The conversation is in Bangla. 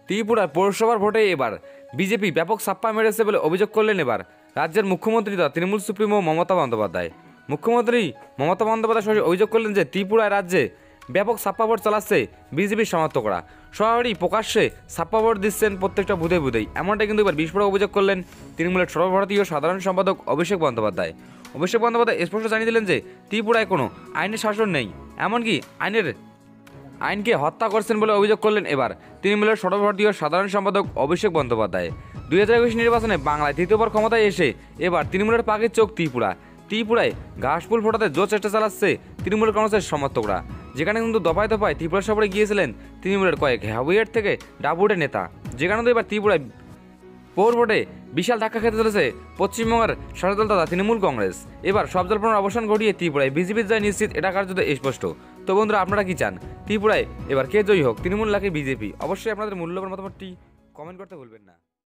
ত্রিপুরার পৌরসভার ভোটে এবার বিজেপি ব্যাপক ছাপ্পা মেরেছে বলে অভিযোগ করলেন এবার রাজ্যের মুখ্যমন্ত্রী তথা তৃণমূল সুপ্রিমো মমতা বন্দ্যোপাধ্যায়। মুখ্যমন্ত্রী মমতা বন্দ্যোপাধ্যায় সরাসরি অভিযোগ করলেন যে ত্রিপুরায় রাজ্যে ব্যাপক ছাপ্পা ভোট চালাচ্ছে বিজেপির সমর্থকরা, সরাসরি প্রকাশ্যে ছাপ্পা ভোট দিচ্ছেন প্রত্যেকটা বুধে বুধেই। এমনটা কিন্তু এবার বিস্ফোরক অভিযোগ করলেন তৃণমূলের সর্বভারতীয় সাধারণ সম্পাদক অভিষেক বন্দ্যোপাধ্যায়। অভিষেক বন্দ্যোপাধ্যায় স্পষ্ট জানিয়ে দিলেন যে ত্রিপুরায় কোনো আইনের শাসন নেই, এমনকি আইনকে হত্যা করছেন বলে অভিযোগ করলেন এবার তৃণমূলের সর্বভারতীয় সাধারণ সম্পাদক অভিষেক বন্দ্যোপাধ্যায়। 2021 নির্বাচনে বাংলায় তৃতীয়বার ক্ষমতায় এসে এবার তৃণমূলের পাখির চোখ ত্রিপুরায় ঘাসফুল ফোটাতে জোর চেষ্টা চালাচ্ছে তৃণমূল কংগ্রেসের সমর্থকরা, যেখানে কিন্তু দফায় দফায় ত্রিপুরা সফরে গিয়েছিলেন তৃণমূলের কয়েক হ্যাভিওয়েট থেকে ডাবুটের নেতা। যেখানে তো এবার ত্রিপুরায় পৌর ভোটে বিশাল ধাক্কা খেতে চলেছে পশ্চিমবঙ্গের শাসক দল তথা তৃণমূল কংগ্রেস। এবার সব জল্পনার অবসান ঘটিয়ে ত্রিপুরায় বিজেপির জয় নিশ্চিত, এটা কার্যত স্পষ্ট। তো বন্ধুরা, আপনারা কি চান ত্রিপুরায় এবার কে জয়ী হোক, তৃণমূল নাকি বিজেপি? অবশ্যই আপনাদের মূল্যবান মতামতটি কমেন্ট করতে ভুলবেন না।